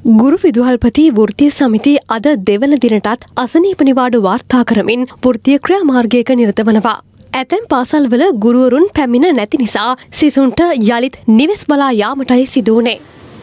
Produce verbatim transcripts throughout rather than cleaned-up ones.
ගුරු විදුහල්පති වෘත්තීය සමිති අද දෙවන දිනටත් අසනීප නිවාඩු වාර්තා කරමින් වෘත්තීය ක්‍රියාමාර්ගයක නිරත වනවා. ඇතැම් පාසල්වල ගුරුවරුන් පැමිණ නැති නිසා සිසුන්ට යළිත් නිවෙස් බලා යාමටයි සිදු වුණේ.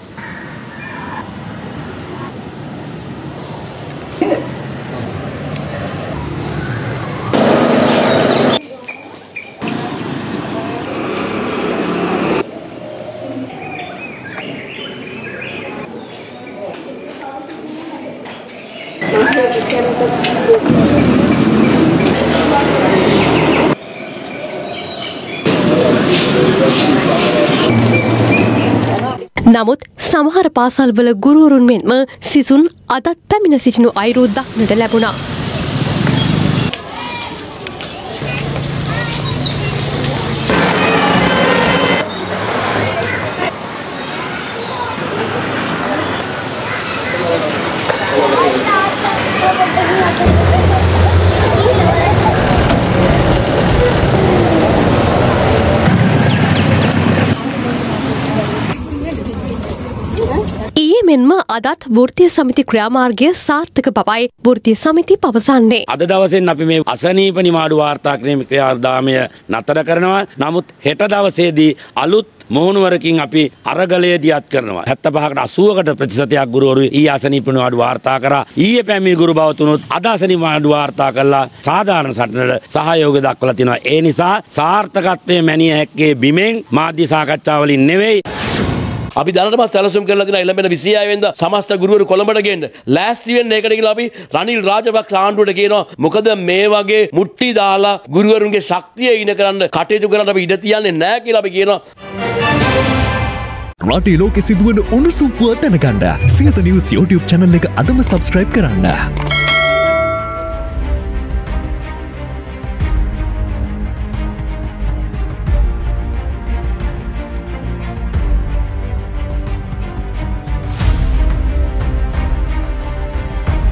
නමුත් සමහර පාසල්වල ගුරුවරුන් මෙන්ම සිසුන් අදත් පැමිණ සිටිනු අයුරු දක්නට ලැබුණා. ඊයේ මෙන්ම අදත් වෘත්තීය සමිති ක්‍රියාමාර්ගය සාර්ථක බවයි වෘත්තීය සමිති පවසන්නේ. අද දවසෙන් අපි මේ අසනීප නිවාඩු වාර්තා කිරීම ක්‍රියාදාමය නතර කරනවා. නමුත් හෙට දවසේදී අලුත් මොහුනුවරකින් අපි අරගලය දියත් කරනවා. හැත්තෑ පහකට අසූවකට ප්‍රතිශතයක් ගුරුවරු ඊයේ අසනීප නිවාඩු වාර්තා කරා. ඊයේ පැමිණි ගුරු බවතුනුත් අද අසනීප නිවාඩු වාර්තා කළා. සාධාරණ සටනට සහයෝගය දක්වලා තිනවා. ඒ නිසා සාර්ථකත්වයේ මැනිය හැක්කේ බිමෙන් මාධ්‍ය සාකච්ඡා වලින් නෙවෙයි. අපි දැනටම සැලසුම් කරලා තියෙන එළඹෙන විසිහය වෙනිදා සමස්ත ගුරුවරු කොළඹට ගේන්න ලෑස්ති වෙන්න. ඒකට කියලා අපි රනිල් රාජපක්ෂ ආණ්ඩුවට කියනවා මොකද මේ වගේ මුට්ටි දාලා ගුරුවරුන්ගේ ශක්තිය ඉන කරන්න කටයුතු කරන්න අපි ඉඩ තියන්නේ නැහැ කියලා අපි කියනවා. රටේ ලෝකෙ සිදුවන උණුසුම් පුවත් දැනගන්න සියත නිවුස් YouTube channel එක අදම subscribe කරන්න.